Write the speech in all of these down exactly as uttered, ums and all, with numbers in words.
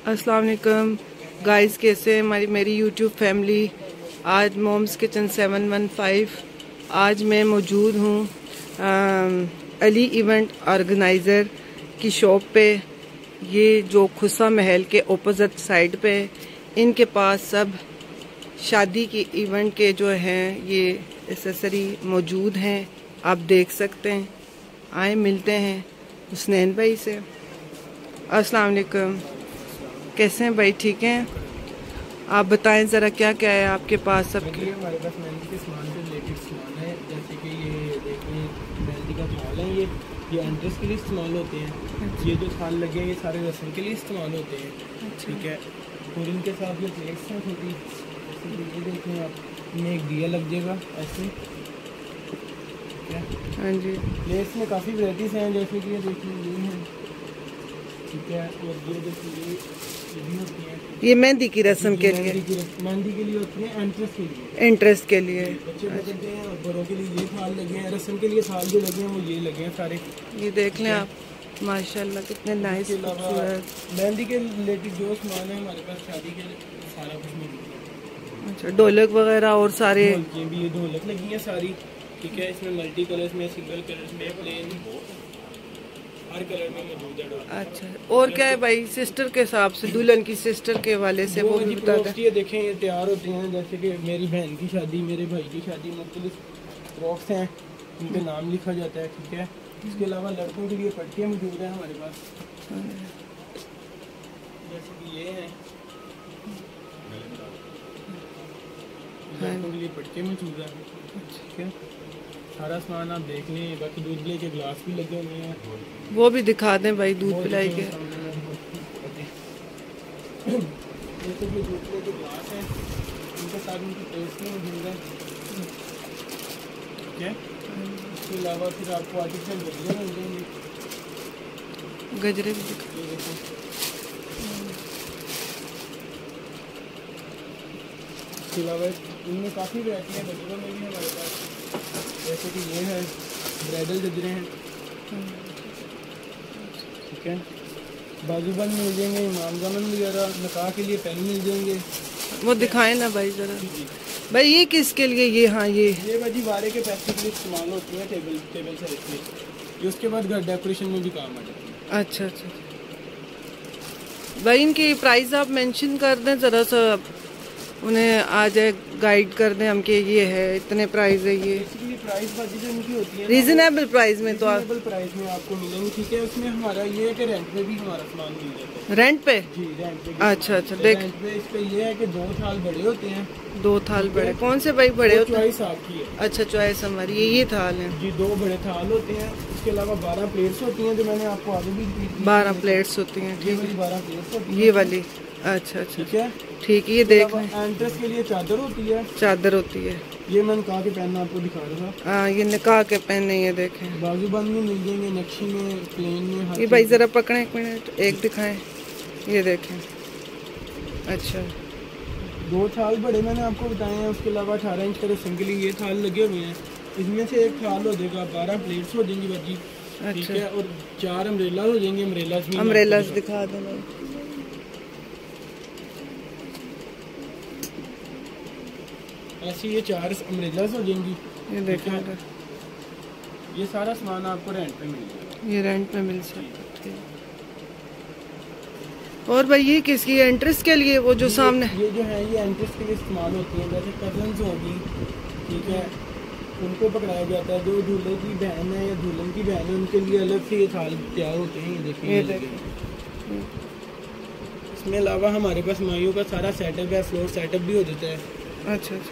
अस्सलाम वालेकुम गाइस, कैसे हैं हमारी मेरी यूट्यूब फैमिली। आज mom's kitchen seven one five. आज मैं मौजूद हूँ अली इवेंट ऑर्गेनाइज़र की शॉप पे। ये जो खुसा महल के ऑपोजिट साइड पे, इनके पास सब शादी की इवेंट के जो हैं ये एसेसरी मौजूद हैं। आप देख सकते हैं। आए मिलते हैं हुसनैन भाई से। अस्सलाम वालेकुम, कैसे हैं भाई? ठीक हैं? आप बताएं ज़रा क्या क्या है आपके पास सब? हमारे पास मेहंदी के सामान से रिलेटेड सामान है, जैसे कि ये देखिए मेहंदी का थाल है, ये ये एंट्रेंस के लिए इस्तेमाल होते हैं। अच्छा। ये जो थाल लगे हैं ये सारे रस्म के लिए इस्तेमाल होते हैं। अच्छा। ठीक है। और इनके साथ ये प्लेट्स हैं छोटी, ये देखें आप, इनमें एक दिया लग जाएगा ऐसे। ठीक है। हाँ जी। प्लेट्स में काफ़ी वैराइटीज़ हैं, जैसे कि ये देखिए ये हैं। ठीक है। और ये देखिए ये भी होती है, ये मेहंदी की रस्म के लिए, मेहंदी के लिए होती है, एंट्रेंस के लिए, इंटरेस्ट के लिए बच्चे बदलते हैं। और बड़ों के लिए ये थाल लगे हैं, रस्म के लिए थाल जो लगे हैं वो ये लगे हैं सारे। ये देख लें आप, माशाल्लाह कितने नाइस। मेहंदी के रिलेटेड जो सामान है हमारे पास शादी के सारा कुछ मिलता है। अच्छा, ढोलक वगैरह और सारे ये भी ये ढोलक लगी है सारी। ठीक है। इसमें मल्टी कलर्स में, सिंगल कलर्स में, प्लेन, हर कलर में मौजूद है। अच्छा, और क्या है भाई? सिस्टर के हिसाब से, दुल्हन की सिस्टर के वाले से वो भी बता दें। ये देखें, ये तैयार होती हैं, जैसे कि मेरी बहन की शादी, मेरे भाई की शादी, मुख्तलिफ फ्रॉक्स हैं, उनके नाम लिखा जाता है। ठीक है। इसके अलावा लड़कों के लिए पट्टियाँ मौजूद हैं हमारे पास, जैसे कि ये हैं, लड़कों के लिए पट्टियाँ मौजूद हैं। ठीक है। सारा सामान आप देख लें। बाकी दूध पिलाई के गिलास भी लगे हुए हैं, वो भी दिखा दें भाई, दूध पिलाई के। जैसे कि दूध पिलाई के गिलास हैं, उनके साथ उनकी टेस्ट में मौजूद है। ठीक है। इसके अलावा फिर आपको आर्टिफिशियल गजरे मिल जाएंगे, गजरे भी दिखा। इसके अलावा इनमें काफ़ी वैरायटी है गजरों में भी हमारे पास, जैसे कि ये है ब्राइडल गजरे हैं। ठीक है। बाजूबंद मिल जाएंगे, इमामजामन वगैरह, निकाह के लिए पेन मिल जाएंगे। वो दिखाएं ना भाई ज़रा। भाई ये किसके लिए? ये हाँ ये ये भाजी वारे के पैसे के लिए इस्तेमाल होती है, टेबल टेबल से रखने, ये उसके बाद घर डेकोरेशन में भी काम आ जाती है। अच्छा अच्छा भाई, इनकी प्राइस आप मेंशन कर दें ज़रा सा, उन्हें आ जाए, गाइड कर दें हम कि ये है, इतने प्राइस है। ये प्राइस बाजी जो इनकी होती है रीजनेबल प्राइस में, तो रीजनेबल प्राइस में आपको मिलेंगे। ठीक है। उसमें हमारा ये है कि रेंट पे भी हमारा सामान मिल जाता है। रेंट पे? जी, रेंट पे। अच्छा अच्छा। देख, रेंट पे इस पे ये है कि दो थाल बड़े होते हैं। दो थाल बड़े कौन से भाई बड़े होते हैं? चॉइस आपकी है। अच्छा, चॉइस हमारी। ये ये थाल है जी, दो बड़े थाल होते हैं। इसके अलावा बारह प्लेट्स होती हैं, जो मैंने आपको आगे भी बारह प्लेट्स होती हैं। ठीक है। बारह प्लेट्स होती हैं, ये वाली। अच्छा अच्छा। ठीक है। ठीक है। ये देख, एंट्रेंस के लिए चादर होती है, चादर होती है। ये मैं निकाह के पहनना आपको दिखा रहा था। हाँ, ये निकाह के पहने, ये देखें। बाजूबंद में मिल जाएंगे, नक्शी में, प्लेन में। ये भाई जरा पकड़ें एक मिनट, एक दिखाएं। ये देखें। अच्छा, दो थाल बड़े मैंने आपको बताए हैं। उसके अलावा अठारह इंच का सिंगली ये थाल लगे हुए हैं। इसमें से एक थाल हो जाएगा, बारह प्लेट्स हो जाएंगी बाजी। ठीक है। और चार अम्ब्रेला हो जाएंगे। अम्ब्रेला अम्ब्रेला दिखा देना। ऐसी ये चार अम्ब्रेलास हो जाएंगी। ये देखा, ये सारा सामान आपको रेंट पे मिल जाएगा। ये रेंट पे मिल सकता है। और भाई ये किसकी एंट्रेंस के लिए? वो जो सामने ये जो है, ये एंट्रेंस के लिए इस्तेमाल होती है। जैसे कजन्स होगी, ठीक है, उनको पकड़ाया जाता है। जो दूल्हे की बहन है या दुल्हन की बहन है, उनके लिए अलग से ये थाल तैयार होते हैं। ये देखिए। इसमें अलावा हमारे पास माइयों का सारा सेटअप है, फ्लोर सेटअप भी हो जाता है। अच्छा अच्छा।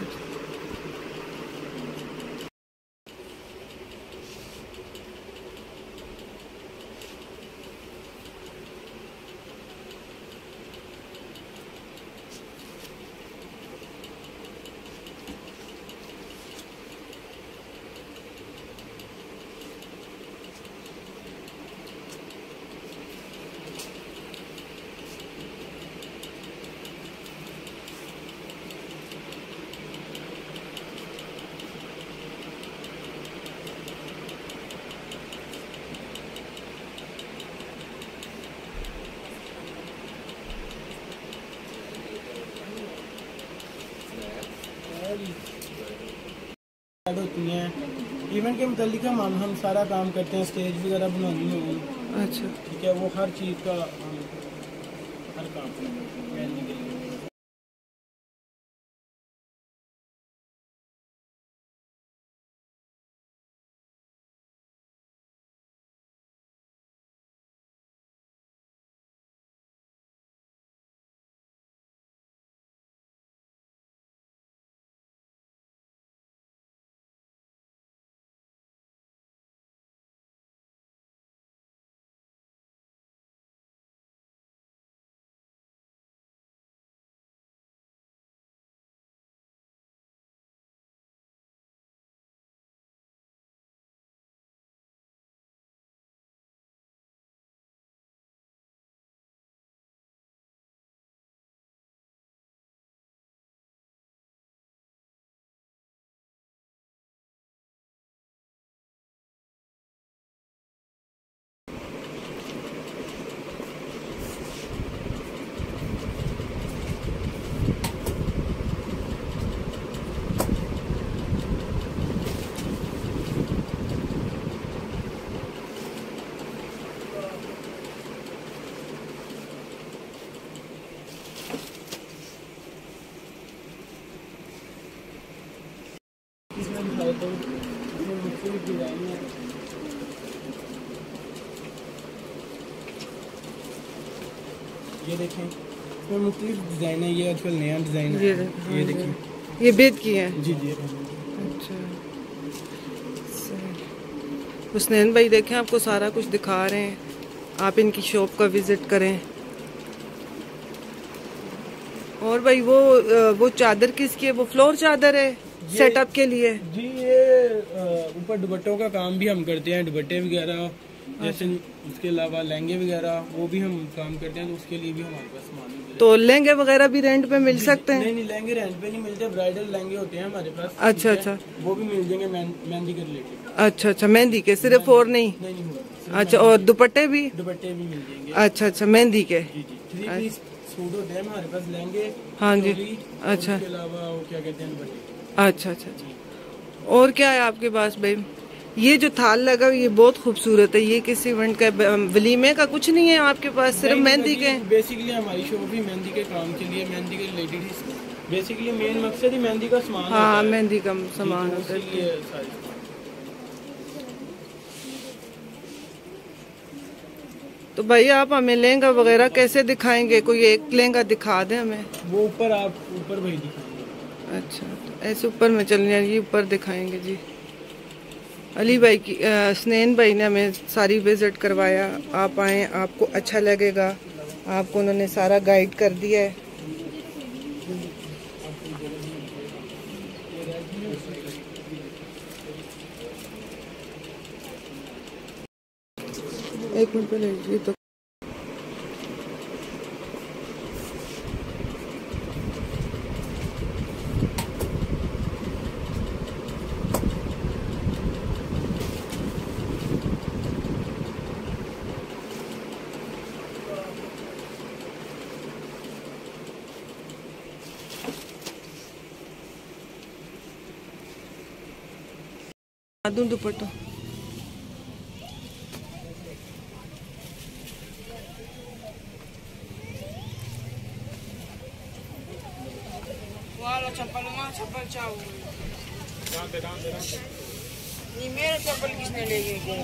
होती हैं। इवेंट के मुतालिक हम हम सारा काम करते हैं, स्टेज वगैरह बनानी हो। अच्छा ठीक है, वो हर चीज़ का हम हर काम करते हैं। ये देखें, इसमें मुख्तलिफ डिज़ाइन है। ये आजकल नया डिज़ाइन है। ये, ये देखें, ये बेद की है। जी जी। अच्छा, हुसनैन भाई देखें आपको सारा कुछ दिखा रहे हैं, आप इनकी शॉप का विजिट करें। और भाई वो वो चादर किसकी है? वो फ्लोर चादर है सेटअप के लिए जी। ये ऊपर दुपट्टों का काम भी हम करते हैं, दुपट्टे वगैरह जैसे, उसके अलावा लहंगे वगैरह वो भी हम काम करते हैं, तो उसके लिए भी हमारे पास सामान है। तो लहंगे वगैरह भी रेंट पे मिल सकते हैं? नहीं नहीं, लहंगे रेंट पे नहीं मिलते, ब्राइडल लहंगे होते हैं हमारे पास। अच्छा अच्छा, वो भी मिल जाएंगे मेहंदी के रिलेटेड। अच्छा अच्छा, मेहंदी के सिर्फ और नहीं? नहीं, अच्छा, और दुपट्टे भी? दुपट्टे भी मिल जाएंगे। अच्छा अच्छा, मेहंदी के। जी जी, थ्री पीस सूट होते हैं हमारे पास, लहंगे। हाँ जी। अच्छा, उसके अलावा वो क्या कहते हैं, दुपट्टे। अच्छा अच्छा अच्छा। और क्या है आपके पास भाई? ये जो थाल लगा ये बहुत खूबसूरत है। ये किस इवेंट का? वलीमे का कुछ नहीं है आपके पास, सिर्फ मेहंदी के? बेसिकली हमारी शॉप भी मेहंदी के काम के लिए, मेहंदी के रिलेटेड बेसिकली मेन मकसद ही मेहंदी का सामान। हाँ, मेहंदी का सामान होता है। तो भाई आप हमें लहंगा वगैरह कैसे दिखाएंगे? कोई एक लहंगा दिखा दें हमें। वो ऊपर, आप ऊपर भाई दिखाएंगे। अच्छा, तो ऐसे ऊपर में चलने ये ऊपर दिखाएंगे जी। अली भाई की, हुसनैन भाई ने हमें सारी विजिट करवाया। आप आए, आपको अच्छा लगेगा। आपको उन्होंने सारा गाइड कर दिया है। एक मिनट पहले ये तो दूं दुपट्टा। वाला चप्पल वहाँ चप्पल चाहूँ नहीं, मेरा चप्पल किसने ले गया?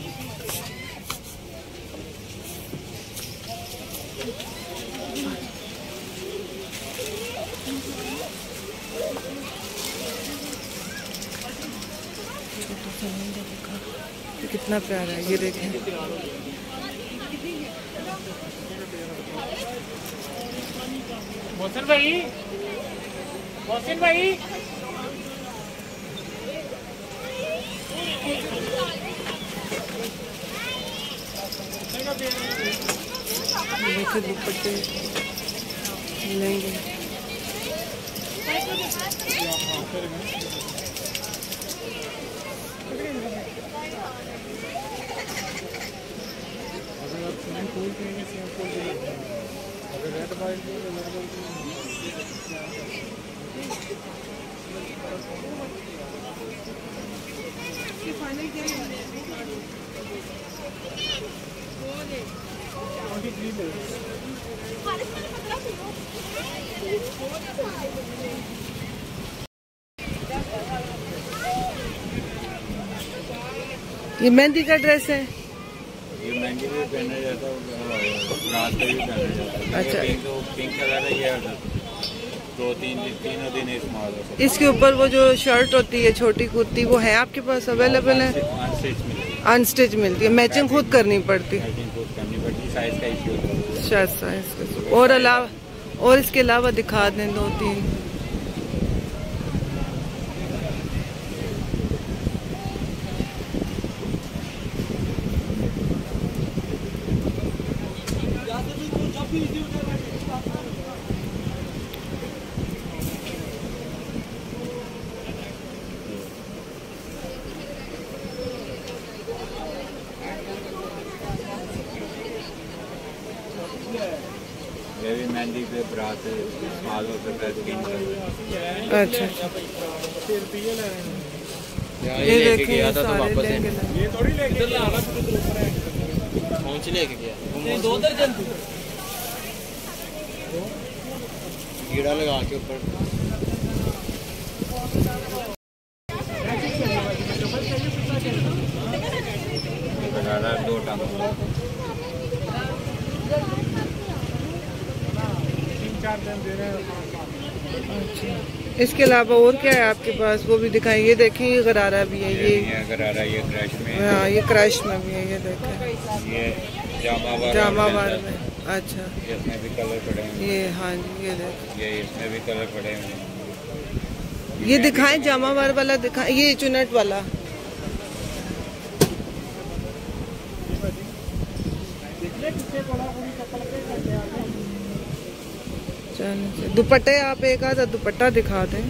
ये कितना प्यारा है, ये देखें। मोहसिन भाई, मोहसिन भाई, देखे दुपट्टे लेंगे। अगर रेड वाइट ये मेहंदी का ड्रेस है। ये मेहंदी भी पहना जाता है, रात पे भी पहना जाता है। अच्छा। पिंक तो पिंक कलर है, ये दो तीन तीनों दिन इस्तेमाल हो सकता है। इसके ऊपर वो जो शर्ट होती है छोटी कुर्ती, वो है आपके पास अवेलेबल है? अनस्टिच मिलती है। अनस्टिच मिलती है, मैचिंग खुद करनी पड़ती है। मैचिंग खुद करनी पड़ती है, साइज का इशू होता है। शायद साइज। और अलावा और इसके अलावा दिखा दें दो तीन। ये भी मेहंदी पे बरात इस्तेमाल हो सकता है, स्किन का। अच्छा, ये लेके गया था तो सारे वापस लेके है। लगे। ये थोड़ी लेके लाना शुरू तो ऊपर है, पहुंच लेके गया दो दर्जन कीड़ा लगा के ऊपर। दो टांग चार दिन दे रहे हैं। अच्छा, इसके अलावा और क्या है आपके पास, वो भी दिखाएं। ये देखें, ये गरारा भी है। ये ये गरारा, ये क्रश में, हाँ, ये क्रश में भी है। ये देखें, ये जामावार जामावार में। अच्छा, इसमें भी कलर पड़े हैं। ये हाँ जी, ये देखें, ये इसमें भी कलर पड़े हैं। ये दिखाएं, जामावार वाला दिखाएं। ये चुनट वाला। चलो, दुपट्टे आप एक आधा दुपट्टा दिखा दें।